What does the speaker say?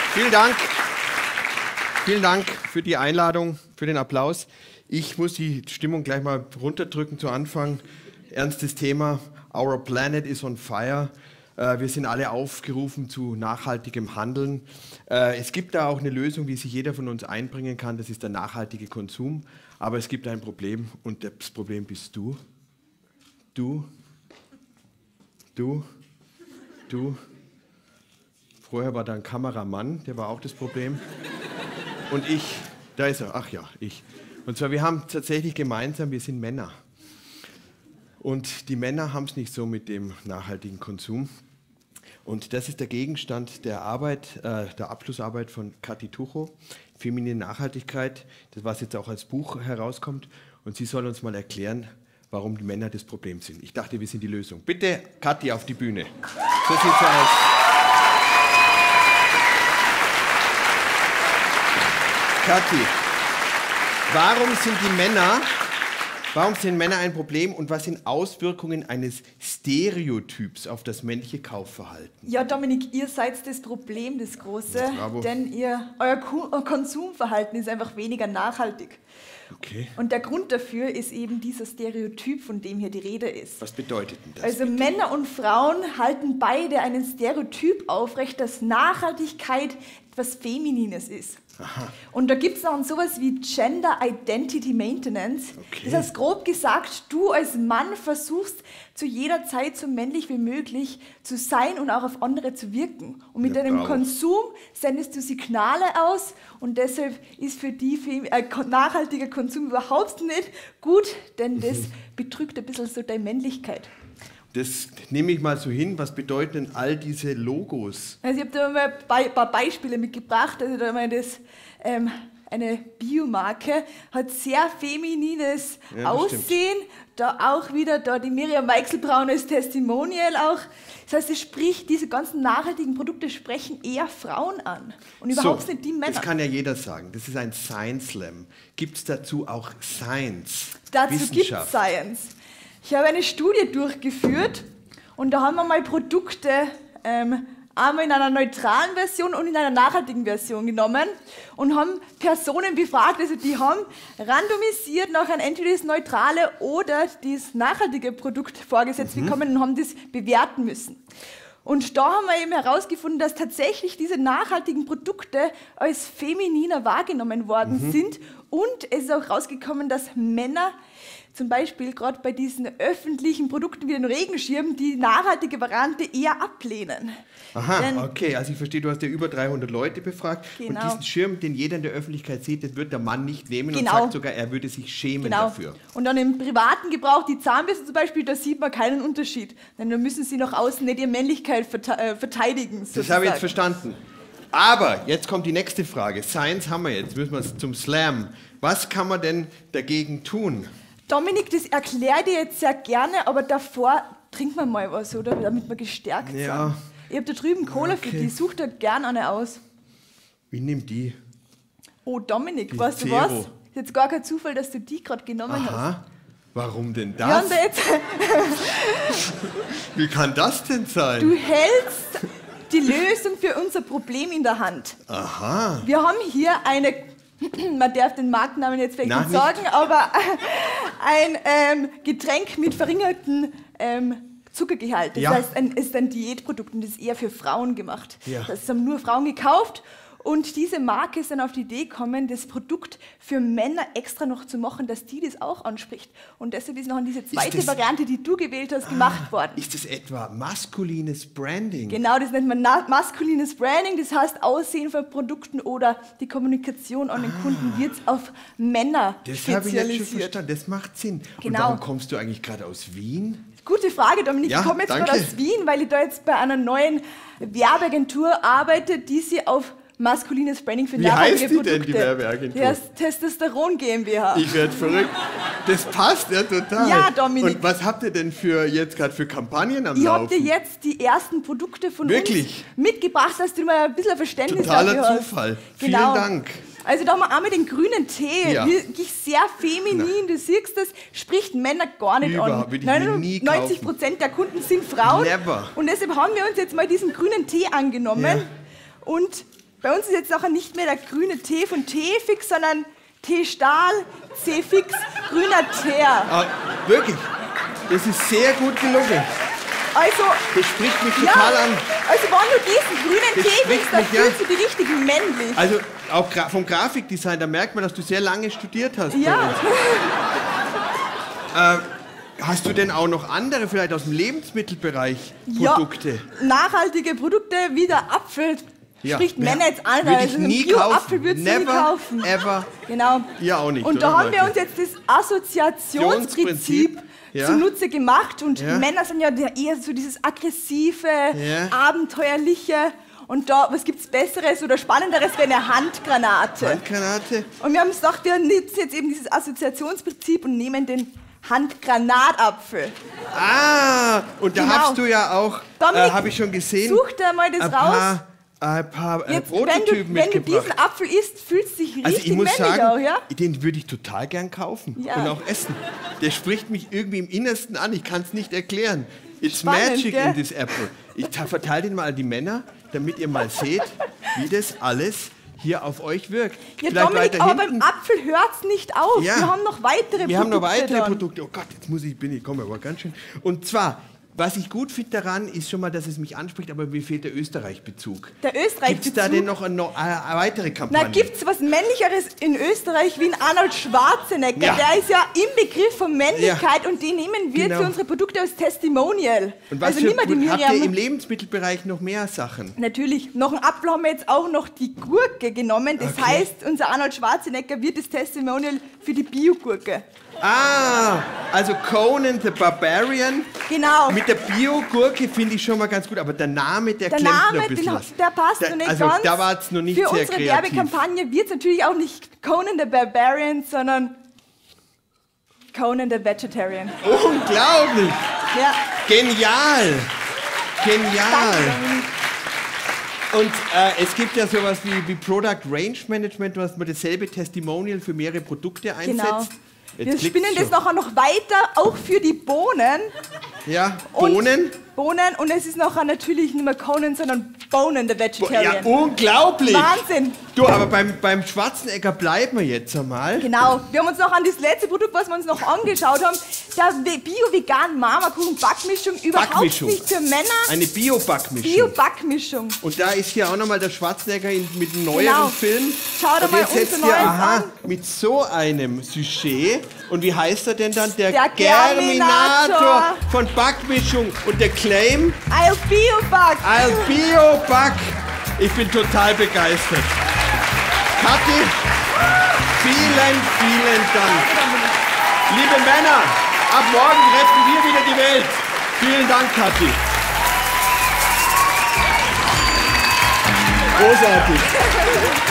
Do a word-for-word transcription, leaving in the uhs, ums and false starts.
Vielen Dank. Vielen Dank für die Einladung, für den Applaus. Ich muss die Stimmung gleich mal runterdrücken zu Anfang. Ernstes Thema. Our planet is on fire. Wir sind alle aufgerufen zu nachhaltigem Handeln. Es gibt da auch eine Lösung, wie sich jeder von uns einbringen kann. Das ist der nachhaltige Konsum. Aber es gibt ein Problem und das Problem bist du. Du. Du. Du. Vorher war da ein Kameramann, der war auch das Problem. Und ich, da ist er, ach ja, ich. Und zwar, wir haben tatsächlich gemeinsam, wir sind Männer. Und die Männer haben es nicht so mit dem nachhaltigen Konsum. Und das ist der Gegenstand der Arbeit, äh, der Abschlussarbeit von Kathi Tuchow, Feminine Nachhaltigkeit, das was jetzt auch als Buch herauskommt. Und sie soll uns mal erklären, warum die Männer das Problem sind. Ich dachte, wir sind die Lösung. Bitte, Kathi, auf die Bühne. So sieht's aus. Kathi, warum sind die Männer, warum sind Männer ein Problem und was sind Auswirkungen eines Stereotyps auf das männliche Kaufverhalten? Ja, Dominik, ihr seid das Problem, das große, ja, denn ihr, euer Konsumverhalten ist einfach weniger nachhaltig. Okay. Und der Grund dafür ist eben dieser Stereotyp, von dem hier die Rede ist. Was bedeutet denn das? Also Männer und Frauen halten beide einen Stereotyp aufrecht, dass Nachhaltigkeit etwas Feminines ist. Aha. Und da gibt es noch sowas wie Gender Identity Maintenance. Okay. Das heißt, grob gesagt, du als Mann versuchst zu jeder Zeit so männlich wie möglich zu sein und auch auf andere zu wirken. Und mit Ja, deinem bravo. Konsum sendest du Signale aus und deshalb ist für die äh, nachhaltiger Konsum überhaupt nicht gut, denn das betrügt ein bisschen so deine Männlichkeit. Das nehme ich mal so hin. Was bedeuten denn all diese Logos? Also ich habe da mal ein paar Beispiele mitgebracht. Also da mal das, ähm, eine Biomarke hat sehr feminines Ja, das Aussehen. stimmt. Da auch wieder da die Miriam Weichselbraun als Testimonial auch. Das heißt, es spricht, diese ganzen nachhaltigen Produkte sprechen eher Frauen an und überhaupt so, nicht die Männer. Das kann ja jeder sagen. Das ist ein Science Slam. Gibt es dazu auch Science? Dazu gibt es Wissenschaft? Science. Ich habe eine Studie durchgeführt und da haben wir mal Produkte ähm, einmal in einer neutralen Version und in einer nachhaltigen Version genommen und haben Personen befragt, also die haben randomisiert nachher entweder das neutrale oder das nachhaltige Produkt vorgesetzt Mhm. bekommen und haben das bewerten müssen. Und da haben wir eben herausgefunden, dass tatsächlich diese nachhaltigen Produkte als femininer wahrgenommen worden Mhm. sind und es ist auch rausgekommen, dass Männer zum Beispiel gerade bei diesen öffentlichen Produkten wie den Regenschirm die nachhaltige Variante eher ablehnen. Aha, Denn, okay, also ich verstehe, du hast ja über dreihundert Leute befragt Genau. und diesen Schirm, den jeder in der Öffentlichkeit sieht, den wird der Mann nicht nehmen Genau. und sagt sogar, er würde sich schämen genau. dafür. Und dann im privaten Gebrauch, die Zahnbürste zum Beispiel, da sieht man keinen Unterschied. Denn da müssen sie nach außen nicht ihre Männlichkeit verte äh, verteidigen. Das habe ich jetzt verstanden. Aber jetzt kommt die nächste Frage. Science haben wir jetzt, müssen wir zum Slam. Was kann man denn dagegen tun? Dominik, das erkläre ich dir jetzt sehr gerne, aber davor trinken wir mal was, oder? Damit wir gestärkt Ja. sind. Ich habe da drüben Cola für Okay. die, such da gerne eine aus. Wie nimmt die? Oh, Dominik, Die weißt du Zero. was? Ist jetzt gar kein Zufall, dass du die gerade genommen hast. Aha, warum denn Wir haben das? da jetzt, Wie kann das denn sein? du hältst die Lösung für unser Problem in der Hand. Aha. Wir haben hier eine, man darf den Markennamen jetzt vielleicht Na, nicht sagen, aber ein ähm, Getränk mit verringerten ähm, Zuckergehalt. Das Ja. heißt, ein, ist ein Diätprodukt und das ist eher für Frauen gemacht. Ja. Das haben nur Frauen gekauft. Und diese Marke ist dann auf die Idee gekommen, das Produkt für Männer extra noch zu machen, dass die das auch anspricht. Und deshalb ist noch an diese zweite das- Variante, die du gewählt hast, gemacht worden. Ist das etwa maskulines Branding? Genau, das nennt man na- maskulines Branding, das heißt Aussehen von Produkten oder die Kommunikation an den Kunden wird auf Männer Das habe ich jetzt schon spezialisiert. verstanden, das macht Sinn. Und Genau. warum kommst du eigentlich gerade aus Wien? Gute Frage, Dominik. Ja, ich komme jetzt danke. gerade aus Wien, weil ich da jetzt bei einer neuen Werbeagentur arbeite, die sie auf maskulines Branding für Wie nachhaltige heißt die Produkte. denn, die Werbeagentur? Die heißt Testosteron GmbH. Ich werde verrückt. Das passt ja total. Ja, Dominik. Und was habt ihr denn für jetzt gerade für Kampagnen am Ich Laufen? habe dir jetzt die ersten Produkte von Wirklich? uns mitgebracht, dass du mal ein bisschen Verständnis Totaler dafür hast. Zufall. Genau. Vielen Dank. Also da haben wir einmal den grünen Tee, Ja. wirklich sehr feminin, du siehst das, spricht Männer gar nicht Überhaupt, an. würde ich mir nie neunzig kaufen. Prozent der Kunden sind Frauen. Never. Und deshalb haben wir uns jetzt mal diesen grünen Tee angenommen Ja. und bei uns ist jetzt nachher nicht mehr der grüne T von T-Fix, sondern T-Stahl, C-Fix, grüner Teer. Ah, wirklich? Das ist sehr gut gelungen. Also, Das spricht mich ja, total an. also wenn du diesen grünen Das T-Fix, spricht da mich, ja. fühlst du dich richtig männlich. Also auch gra vom Grafikdesign, da merkt man, dass du sehr lange studiert hast. Ja. Äh, hast du denn auch noch andere, vielleicht aus dem Lebensmittelbereich, Produkte? Ja, nachhaltige Produkte wie der Apfel. Ja. Spricht Ja. Männer jetzt an, Würde also ich einen nie Bio-Apfel kaufen. würdest du nie Never, kaufen. ever. Genau. Ja, auch nicht. Und da oder, haben wir Leute? uns jetzt das Assoziationsprinzip Ja. zunutze gemacht. Und Ja. Männer sind ja der- eher so dieses aggressive, Ja. abenteuerliche. Und da, was gibt's Besseres oder Spannenderes wie eine Handgranate? Handgranate? Und wir haben uns gedacht, wir nutzen jetzt eben dieses Assoziationsprinzip und nehmen den Handgranatapfel. Ah, und da Genau. hast du ja auch, äh, Dominik, habe ich schon gesehen, Such dir mal das ein raus. paar, ein paar äh, Jetzt, wenn, du, Prototypen wenn du mitgebracht. diesen Apfel isst, fühlst du dich richtig Also ich muss männlich sagen, auch, ja? den würde ich total gern kaufen Ja. und auch essen. Der spricht mich irgendwie im Innersten an, ich kann es nicht erklären. It's Spannend, magic gell? in this apple. Ich verteile den mal an die Männer, damit ihr mal seht, wie das alles hier auf euch wirkt. Ja, Vielleicht Dominik, weiter aber hinten. beim Apfel hört's nicht auf. Ja. Wir haben noch weitere Wir Produkte. haben noch weitere dann. Produkte. Oh Gott, jetzt muss ich, bin ich, komme aber ganz schön. Und zwar, was ich gut finde daran, ist schon mal, dass es mich anspricht, aber mir fehlt der Österreich-Bezug. Der Österreich-Bezug? Gibt es da denn noch eine, noch eine weitere Na, Kampagne? gibt's was Männlicheres in Österreich wie ein Arnold Schwarzenegger? Ja. Der ist ja im Begriff von Männlichkeit und den nehmen wir Genau. für unsere Produkte als Testimonial. Und was also für, nimm mal die habt ihr im Miriam. Lebensmittelbereich noch mehr Sachen? Natürlich, noch einen Apfel haben wir jetzt auch noch die Gurke genommen. Das Okay. heißt, unser Arnold Schwarzenegger wird das Testimonial für die Biogurke. Ah, also Conan the Barbarian. Genau. Mit der Bio-Gurke finde ich schon mal ganz gut, aber der Name, der, Der klemmt noch Name, ein bisschen den, was. der passt Der- noch nicht also, ganz. da war es noch nicht Für sehr unsere kreativ. Werbekampagne wird es natürlich auch nicht Conan the Barbarian, sondern Conan the Vegetarian. Unglaublich! Ja. Genial! Genial! Danke, Dominik. Und äh, es gibt ja sowas wie, wie Product Range Management, was man dasselbe Testimonial für mehrere Produkte einsetzt. Genau. Jetzt Wir klickt's spinnen das schon. nachher noch weiter, auch für die Bohnen. Ja, Und Bohnen. Bohnen und es ist nachher natürlich nicht mehr Conan, sondern Bonen the Ja, Vegetarian. unglaublich! Wahnsinn! Du, aber beim, beim Schwarzenegger bleiben wir jetzt einmal. Genau. Wir haben uns noch an das letzte Produkt, was wir uns noch angeschaut haben, der Bio-Vegan Marmorkuchen Backmischung, überhaupt Backmischung. nicht für Männer. Eine Bio-Backmischung. Bio-Backmischung. Und da ist hier auch nochmal der Schwarzenegger in, mit einem neueren Genau. Film. Schau dir Und mal jetzt setzt unser ihr, Neues aha, an. mit so einem Sujet. Und wie heißt er denn dann? Der, Der Germinator. von Backmischung. Und der Claim, I'll Bio-Back. I'll Bio-Back. Ich bin total begeistert. Kathi, vielen, vielen Dank. Liebe Männer, ab morgen retten wir wieder die Welt. Vielen Dank, Kathi. Großartig.